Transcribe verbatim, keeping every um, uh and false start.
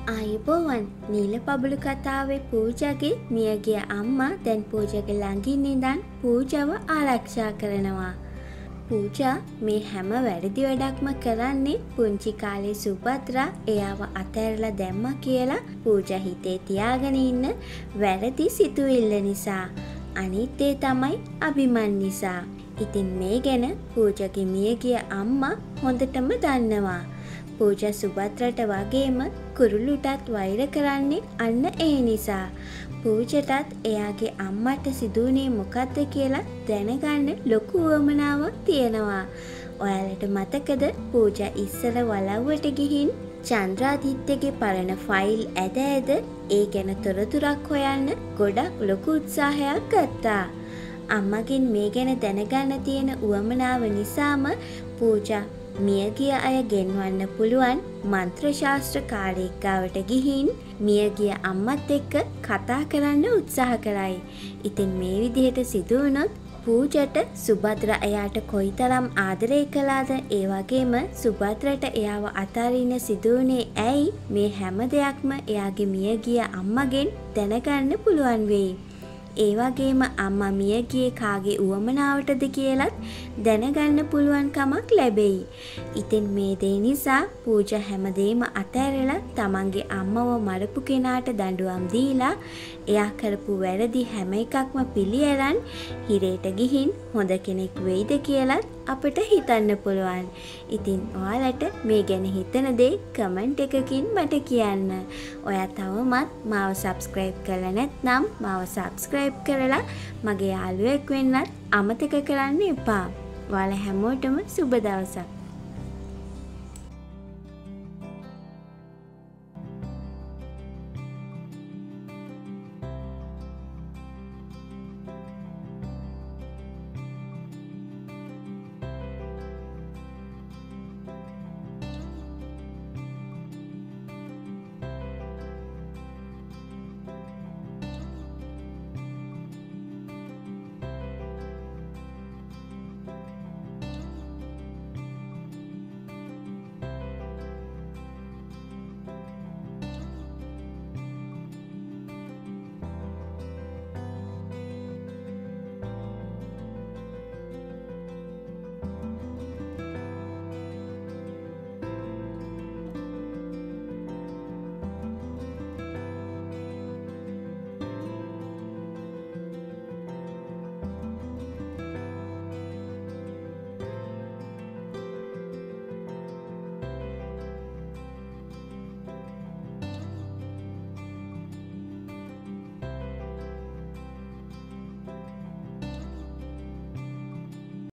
ආයුබෝවන් නීල පබළු කතාවේ පූජාගේ මියගිය අම්මා දැන් පූජාගේ ළඟින් ඉඳන් පූජාව ආරක්ෂා කරනවා. පූජා මේ හැම වැරදි වැඩක්ම කරන්නේ පුංචි කාලේ සුභද්‍රා එයාව අතහැරලා දැම්මා කියලා පූජා හිතේ තියාගෙන ඉන්න වැරදි සිතුවිල්ල නිසා. අනිත් ඒ තමයි අභිමන් නිසා. ඉතින් මේ ගැන පූජාගේ මියගිය අම්මා හොඳටම දන්නවා. පූජා සුභද්‍රට වගේම කුරුළුටත් වෛර කරන්නේ අන්න ඒ නිසා. පූජටත් එයාගේ අම්මට සිදුවුනේ මොකද්ද කියලා දැනගන්න ලොකු උවමනාවක් තියෙනවා. ඔයාලට මතකද පූජා ඉස්සර වලව්වට ගිහින් චන්ද්‍රාදිත්‍යගේ පරණ ෆයිල් ඇද ඇද ඒ ගැන තොරතුරක් හොයන්න ගොඩක් ලොකු උත්සාහයක් ගත්තා. අම්මගෙන් මේ ගැන දැනගන්න තියෙන උවමනාව නිසාම පූජා මියගිය අය ගෙන්වන්න පුළුවන් මන්ත්‍ර ශාස්ත්‍රකාරයෙක් ගාවට ගිහින් මියගිය අම්මත් එක්ක කතා කරන්න උත්සාහ කරයි. ඉතින් මේ විදිහට සිදු වුණොත් පූජට සුභද්‍රා එයාට කොයිතරම් ආදරය කළාද, ඒ වගේම සුභද්‍රට එයාව අතාරින්න සිදු වුණේ ඇයි, මේ හැම දෙයක්ම එයාගේ මියගිය අම්මගෙන් දැනගන්න පුළුවන් වෙයි. ඒ වගේම අම්මා මිය ගියේ කාගේ උවමනාවටද කියලත් දැනගන්න පුළුවන් කමක් ලැබෙයි. ඉතින් මේ දේ නිසා පූජා හැමදේම අතහැරලා තමන්ගේ අම්මව මරපු කෙනාට දඬුවම් දීලා එයා කරපු වැරදි හැම එකක්ම පිළිඅරන් හිරේට ගිහින් හොඳ කෙනෙක් වෙයිද කියලත් අපිට හිතන්න පුළුවන්. ඉතින් ඔයාලට මේ ගැන හිතන දේ කමෙන්ට් එකකින් මට කියන්න. ඔයා තවමත් මාව සබ්ස්ක්‍රයිබ් කරලා නැත්නම් මාව සබ්ස්ක්‍රයිබ් කරලා මගේ යාළුවෙක් වෙන්නත් අමතක කරන්න එපා. ඔයාලා හැමෝටම සුබ දවසක්.